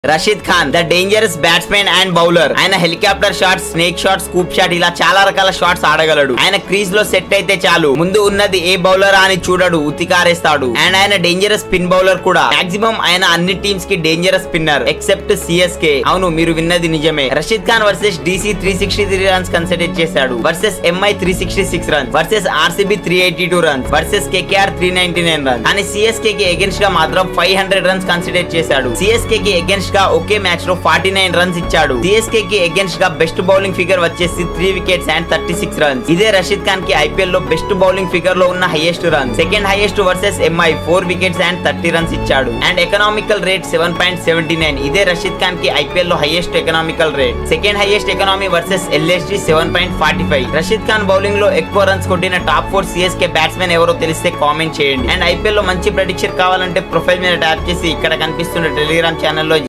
Rashid Khan the dangerous batsmen and bowler. ఆయన helicopter shot, snake shot, scoop shot ఇలా చాలా రకాల షాట్స్ ఆడగలడు. ఆయన క్రీజ్ లో సెట్ అయితే చాలు ముందు ఉన్నది ఏ బౌలర్ అని చూడడు, ఉతికారేస్తాడు. అండ్ ఆయన డేంజరస్ స్పిన్ బౌలర్ కూడా. మాక్సిమం ఆయన అన్ని టీమ్స్ కి డేంజరస్ స్పిన్నర్ ఎక్సెప్ట్ సిఎస్కే. అవును, మీరు విన్నది నిజమే. Rashid Khan versus DC 363 runs consider చేశాడు. Versus MI 366 runs, versus RCB 382 runs, versus KKR 399 runs. కానీ సిఎస్కే కి అగేన్స్ట్ గా మాత్రం 500 రన్స్ కన్సిడర్ చేశాడు. సిఎస్కే కి అగేన్స్ట్ గా ఒకే మ్యాచ్ లో 49 రన్స్ ఇచ్చాడు. సిఎస్కే కి అగేన్స్ట్ గా బెస్ట్ బౌలింగ్ ఫిగర్ వచ్చేసి 3 వికెట్స్ అండ్ 36 రన్స్. ఇదే రషీద్ ఖాన్ కి ఐపీఎల్ లో బెస్ట్ బౌలింగ్ ఫిగర్ లో ఉన్న highest run. Second highest versus MI 4 wickets and 30 runs ఇచ్చాడు. And economical rate 7.79. ఇదే రషీద్ ఖాన్ కి ఐపీఎల్ లో highest economical rate. Second highest economy versus LSG 7.45. Rashid Khan bowling లో ఎక్కువ రన్స్ కొట్టిన టాప్ 4 సిఎస్కే బ్యాట్స్మెన్ ఎవరో తెలిస్తే కామెంట్ చేయండి. అండ్ ఐపీఎల్ లో మంచి ప్రెడిక్షన్ కావాలంటే ప్రొఫైల్ మీద ట్యాప్ చేసి ఇక్కడ కనిపిస్తున్న టెలిగ్రామ్ ఛానల్లో